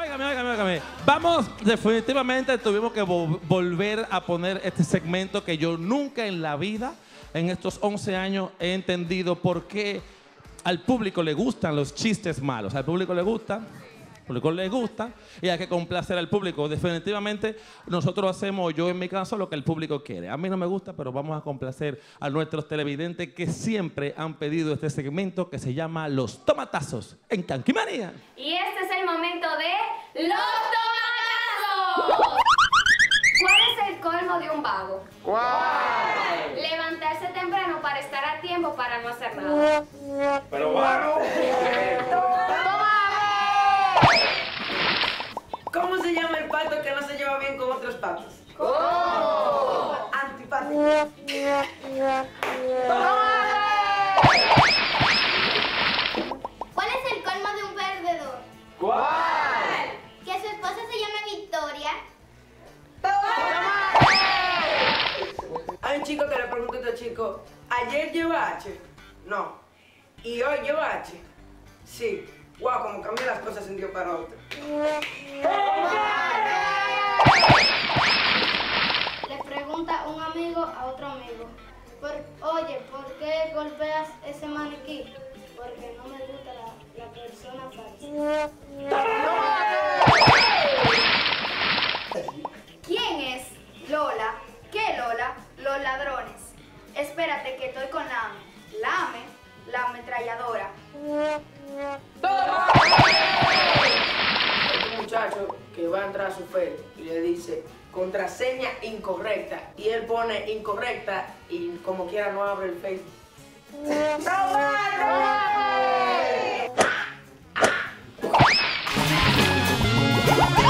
Óigame. Vamos, definitivamente tuvimos que volver a poner este segmento que yo nunca en la vida, en estos 11 años, he entendido por qué al público le gustan los chistes malos. Al público le gusta y hay que complacer al público. Definitivamente nosotros hacemos, yo en mi caso, lo que el público quiere. A mí no me gusta, pero vamos a complacer a nuestros televidentes que siempre han pedido este segmento que se llama Los Tomatazos en Canquimanía. Y este es el momento de Los Tomatazos. ¿Cuál es el colmo de un vago? ¿Cuál? Levantarse temprano para estar a tiempo para no hacer nada. Pero vago. ¿Cómo se llama el pato que no se lleva bien con otros patos? ¡Oh! Antipático. ¿Cuál es el colmo de un perdedor? ¿Cuál? Que su esposa se llame Victoria. Hay un chico que le pregunta a otro chico, ¿ayer lleva H? No. ¿Y hoy lleva H? Sí. Wow, como cambian las cosas de un día para otro. Le pregunta un amigo a otro amigo, oye, ¿por qué golpeas ese maniquí? Porque no me gusta la persona falsa. ¿Quién es Lola? ¿Qué Lola? Los ladrones. Espérate que estoy con la AME, la ametralladora. Hay un muchacho que va a entrar a su fe y le dice, contraseña incorrecta. Y él pone incorrecta y como quiera no abre el Facebook. ¡No!